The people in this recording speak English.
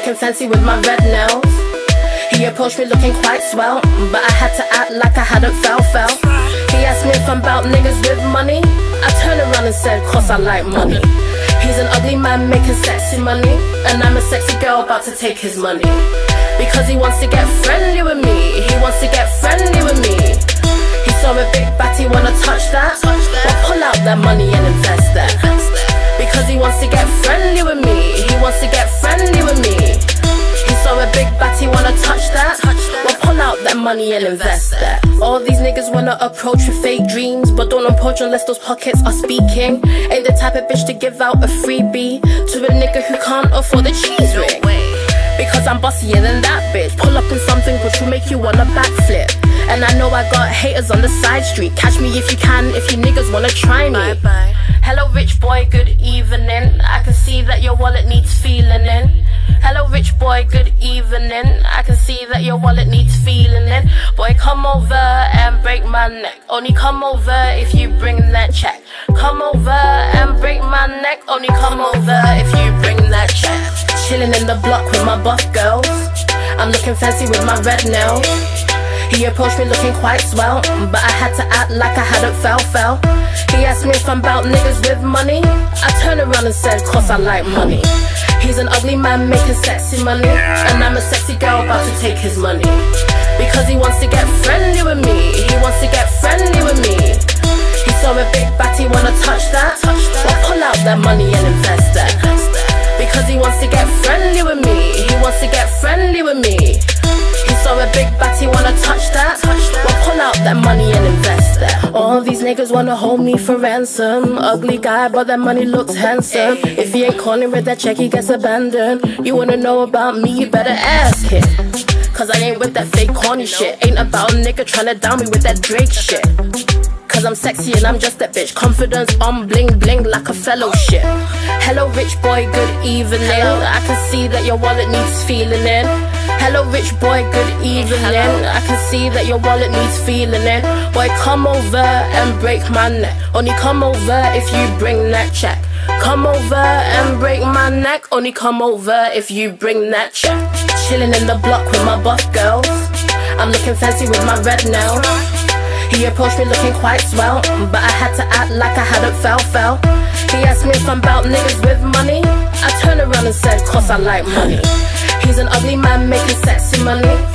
looking fancy with my red nails. He approached me looking quite swell, but I had to act like I hadn't fell. He asked me if I'm about niggas with money. I turned around and said, cause I like money. He's an ugly man making sexy money, and I'm a sexy girl about to take his money. Because he wants to get friendly with me. He wants to get friendly with me. He saw a big batty, wanna touch that? Well, pull out that money and invest that. Because he wants to get friendly with me. He wants to get friendly with me. He saw a big batty, wanna touch that? Well, pull out that money and invest that. All these niggas wanna approach with fake dreams, but don't approach unless those pockets are speaking. Ain't the type of bitch to give out a freebie to a nigga who can't afford the cheese ring. Because I'm bossier than that bitch. Pull up in something which will make you wanna backflip. And I know I got haters on the side street. Catch me if you can, if you niggas wanna try me. Bye. Hello rich boy, good evening. I can see that your wallet needs feeling in. Hello rich boy, good evening. I can see that your wallet needs feeling in. Boy, come over and break my neck. Only come over if you bring that check. Come over and break my neck. Only come over if you bring that check. Chilling in the block with my buff girls. I'm looking fancy with my red nails. He approached me looking quite swell, but I had to act like I hadn't fell. He asked me if I'm about niggas with money. I turned around and said, cause I like money. He's an ugly man making sexy money, and I'm a sexy girl about to take his money. Because he wants to get friendly with me. He wants to get friendly with me. He saw a big batty, wanna touch that? Well, pull out that money and invest that. Because he wants to get friendly with me. He wants to get friendly with me. He saw a big batty, wanna touch that? Well, pull out that money and invest that. All these niggas wanna hold me for ransom. Ugly guy, but that money looks handsome. If he ain't calling with that check, he gets abandoned. You wanna know about me, you better ask him. Cause I ain't with that fake corny shit. Ain't about a nigga tryna down me with that Drake shit. Cause I'm sexy and I'm just that bitch. Confidence on bling bling like a fellowship. Hello rich boy, good evening. I can see that your wallet needs feeling in. Hello rich boy, good evening. I can see that your wallet needs feeling in. Boy, come over and break my neck. Only come over if you bring that check. Come over and break my neck. Only come over if you bring that check. Chilling in the block with my buff girls. I'm looking fancy with my red nails. He approached me looking quite swell, but I had to act like I hadn't fell. He asked me if I'm about niggas with money. I turned around and said, cause I like money. He's an ugly man making sexy money,